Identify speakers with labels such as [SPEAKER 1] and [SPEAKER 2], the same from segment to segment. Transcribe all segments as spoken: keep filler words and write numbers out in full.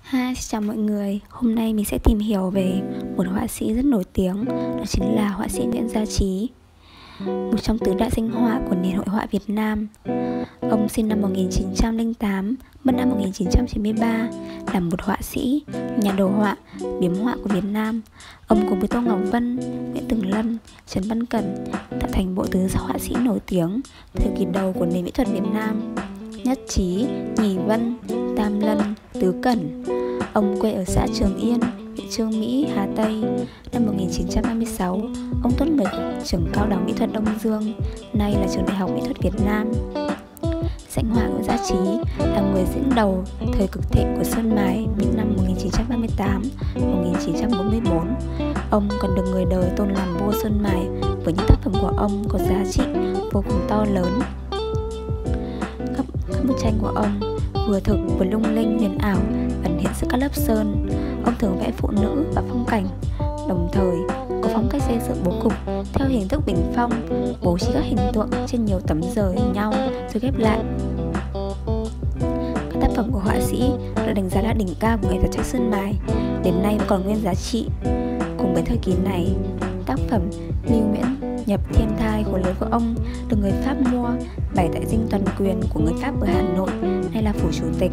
[SPEAKER 1] Hi, xin chào mọi người. Hôm nay mình sẽ tìm hiểu về một họa sĩ rất nổi tiếng, đó chính là họa sĩ Nguyễn Gia Trí, một trong tứ đại danh họa của nền hội họa Việt Nam. Ông sinh năm một nghìn chín trăm lẻ tám, mất năm một nghìn chín trăm chín mươi ba, là một họa sĩ, nhà đồ họa, biếm họa của Việt Nam. Ông cùng với Tô Ngọc Vân, Nguyễn Tường Lân, Trần Văn Cẩn tạo thành bộ tứ họa sĩ nổi tiếng thời kỳ đầu của nền mỹ thuật Việt Nam: Nhất Trí, Nhì Vân, Tam Lân, Tứ Cẩn. Ông quê ở xã Trường Yên, huyện Chương Mỹ, Hà Tây. Năm một nghìn chín trăm ba mươi sáu, ông tốt nghiệp trường Cao đẳng Mỹ thuật Đông Dương, nay là Trường Đại học Mỹ thuật Việt Nam. Danh họa Nguyễn Gia Trí là người dẫn đầu thời cực thịnh của sơn mài những năm một nghìn chín trăm ba mươi tám đến một nghìn chín trăm bốn mươi tư. Ông còn được người đời tôn làm vua sơn mài với những tác phẩm của ông có giá trị vô cùng to lớn. Các, các bức tranh của ông vừa thực vừa lung linh huyền ảo, ẩn hiện giữa các lớp sơn. Ông thường vẽ phụ nữ và phong cảnh, đồng thời có phong cách xây dựng bố cục theo hình thức bình phong, bố trí các hình tượng trên nhiều tấm rời nhau rồi ghép lại. Các tác phẩm của họa sĩ được đánh giá là đỉnh cao của nghệ thuật tranh sơn mài, đến nay vẫn còn nguyên giá trị. Cùng với thời kỳ này, tác phẩm Lưu Nguyễn Nhập Thiên Thai khổ lớn của ông được người Pháp mua, bày tại dinh toàn quyền của người Pháp ở Hà Nội, nay là phủ chủ tịch.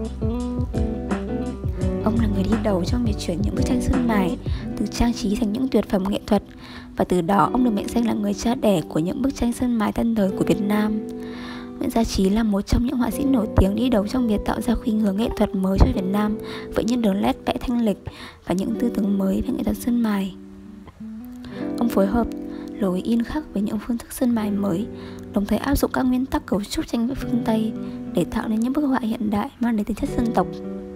[SPEAKER 1] Ông là người đi đầu trong việc chuyển những bức tranh sơn mài từ trang trí thành những tuyệt phẩm nghệ thuật, và từ đó ông được mệnh danh là người cha đẻ của những bức tranh sơn mài tân thời của Việt Nam. Nguyễn Gia Trí là một trong những họa sĩ nổi tiếng đi đầu trong việc tạo ra khuynh hướng nghệ thuật mới cho Việt Nam với những đường nét vẽ thanh lịch và những tư tưởng mới về nghệ thuật sơn mài. Ông phối hợp lối in khắc với những phương thức sơn mài mới, đồng thời áp dụng các nguyên tắc cấu trúc tranh vẽ phương Tây để tạo nên những bức họa hiện đại mang đến tính chất dân tộc.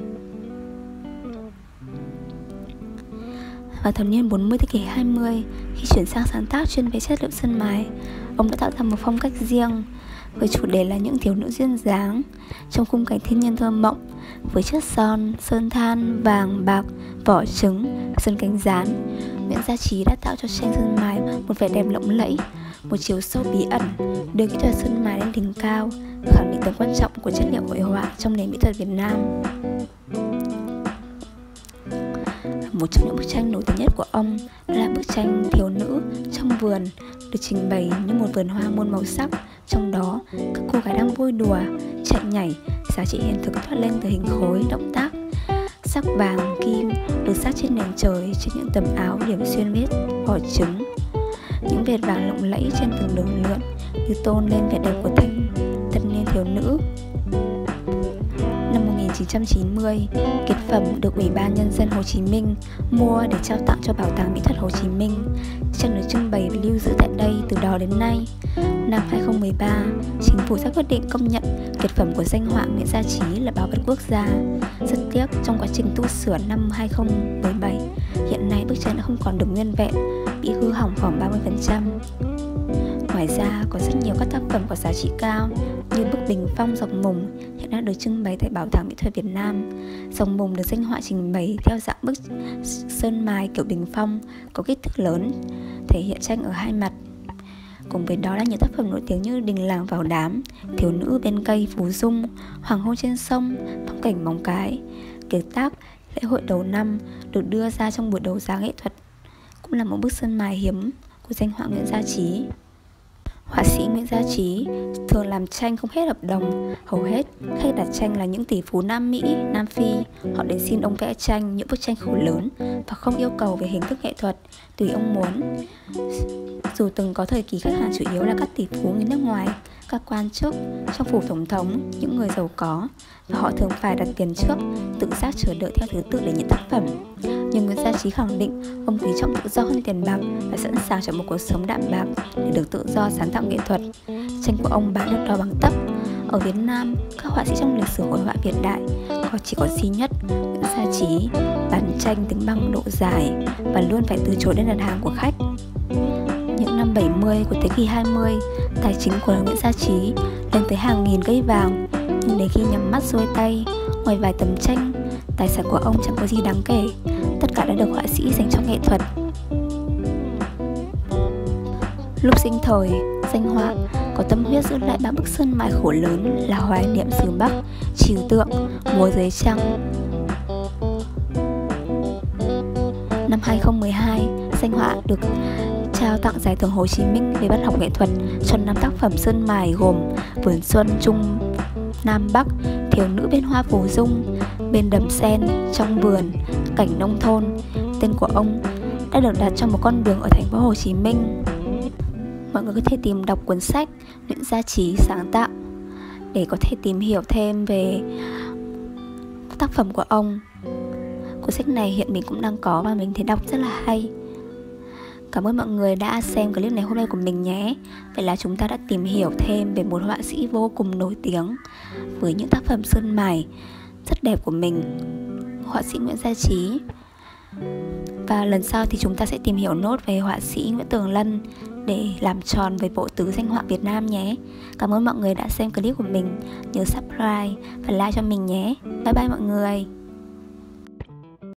[SPEAKER 1] Vào thập niên bốn mươi thế kỷ hai mươi, khi chuyển sang sáng tác chuyên về chất liệu sơn mài, ông đã tạo ra một phong cách riêng với chủ đề là những thiếu nữ duyên dáng trong khung cảnh thiên nhiên thơ mộng, với chất son, sơn than, vàng, bạc, vỏ trứng, sơn cánh gián. Nguyễn Gia Trí đã tạo cho tranh sơn mài một vẻ đẹp lộng lẫy, một chiều sâu bí ẩn, đưa kỹ thuật sơn mài lên đỉnh cao, khẳng định tầm quan trọng của chất liệu hội họa trong nền mỹ thuật Việt Nam. Một trong những bức tranh nổi tiếng nhất của ông là bức tranh Thiếu nữ trong vườn, được trình bày như một vườn hoa muôn màu sắc. Trong đó, các cô gái đang vui đùa, chạy nhảy, giá trị hiện thực thoát lên từ hình khối, động tác. Sắc vàng, kim được sắc trên nền trời, trên những tấm áo điểm xuyên vết vỏ trứng. Những vệt vàng lộng lẫy trên từng đường lượn như tôn lên vẻ đẹp của thanh tân niên thiếu nữ. Năm một nghìn chín trăm chín mươi, kiệt phẩm được Ủy ban Nhân dân Hồ Chí Minh mua để trao tặng cho Bảo tàng Mỹ thuật Hồ Chí Minh. Tranh được trưng bày và lưu giữ tại đây từ đó đến nay. Năm hai không một ba, chính phủ ra quyết định công nhận kiệt phẩm của danh họa Nguyễn Gia Trí là bảo vật quốc gia. Rất tiếc, trong quá trình tu sửa năm hai không một bảy, hiện nay bức tranh đã không còn được nguyên vẹn, bị hư hỏng khoảng ba mươi phần trăm. Ngoài ra, có rất nhiều các tác phẩm có giá trị cao như bức bình phong Dòng Mùng hiện đang được trưng bày tại Bảo tàng Mỹ thuật Việt Nam. Dòng Mùng được danh họa trình bày theo dạng bức sơn mài kiểu bình phong, có kích thước lớn, thể hiện tranh ở hai mặt. Cùng với đó là những tác phẩm nổi tiếng như Đình làng vào đám, Thiếu nữ bên cây Phú Dung, Hoàng hôn trên sông, Phong cảnh Móng Cái. Kiệt tác Lễ hội đầu năm được đưa ra trong buổi đấu giá nghệ thuật, cũng là một bức sơn mài hiếm của danh họa Nguyễn Gia Trí. Họa sĩ Nguyễn Gia Trí thường làm tranh không hết hợp đồng. Hầu hết khách đặt tranh là những tỷ phú Nam Mỹ, Nam Phi. Họ đến xin ông vẽ tranh những bức tranh khổ lớn và không yêu cầu về hình thức nghệ thuật, tùy ông muốn. Dù từng có thời kỳ khách hàng chủ yếu là các tỷ phú người nước ngoài, các quan chức trong phủ tổng thống, những người giàu có, và họ thường phải đặt tiền trước, tự giác chờ đợi theo thứ tự để nhận tác phẩm. Nhưng Nguyễn Gia Trí khẳng định ông quý trọng tự do hơn tiền bạc và sẵn sàng cho một cuộc sống đạm bạc để được tự do sáng tạo nghệ thuật. Tranh của ông bán được đo bằng tấc. Ở Việt Nam, các họa sĩ trong lịch sử hội họa hiện đại có chỉ có duy nhất Nguyễn Gia Trí bán tranh tính bằng độ dài và luôn phải từ chối đơn đặt hàng của khách. Những năm bảy mươi của thế kỷ hai mươi, tài chính của Nguyễn Gia Trí lên tới hàng nghìn cây vàng, nhưng đến khi nhắm mắt xuôi tay, ngoài vài tấm tranh, tài sản của ông chẳng có gì đáng kể. Tất cả đã được họa sĩ dành cho nghệ thuật. Lúc sinh thời, danh họa có tâm huyết giữ lại ba bức sơn mài khổ lớn là Hoài niệm xứ Bắc, Trừu tượng, Múa dưới trăng. Năm hai không một hai, danh họa được trao tặng giải thưởng Hồ Chí Minh về văn học nghệ thuật cho năm tác phẩm sơn mài gồm Vườn Xuân Trung Nam Bắc, Thiếu nữ bên hoa phù dung, Bên đầm sen, Trong vườn, Cảnh nông thôn. Tên của ông đã được đặt trong một con đường ở thành phố Hồ Chí Minh. Mọi người có thể tìm đọc cuốn sách Nguyễn Gia Trí sáng tạo để có thể tìm hiểu thêm về tác phẩm của ông. Cuốn sách này hiện mình cũng đang có và mình thấy đọc rất là hay. Cảm ơn mọi người đã xem clip này hôm nay của mình nhé. Vậy là chúng ta đã tìm hiểu thêm về một họa sĩ vô cùng nổi tiếng với những tác phẩm sơn mài rất đẹp của mình, họa sĩ Nguyễn Gia Trí. Và lần sau thì chúng ta sẽ tìm hiểu nốt về họa sĩ Nguyễn Tường Lân để làm tròn với bộ tứ danh họa Việt Nam nhé. Cảm ơn mọi người đã xem clip của mình. Nhớ subscribe và like cho mình nhé. Bye bye mọi người.